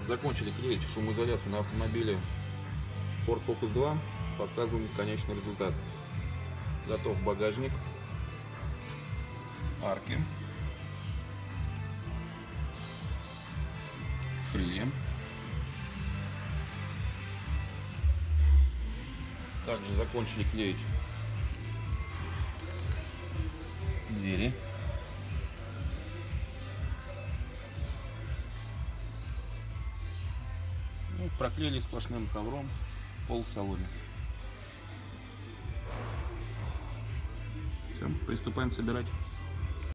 Закончили клеить шумоизоляцию на автомобиле Ford Focus 2. Показываем конечный результат. Готов багажник, арки, крылья. Также закончили клеить двери. Ну, проклеили сплошным ковром пол в салоне. Все, приступаем собирать.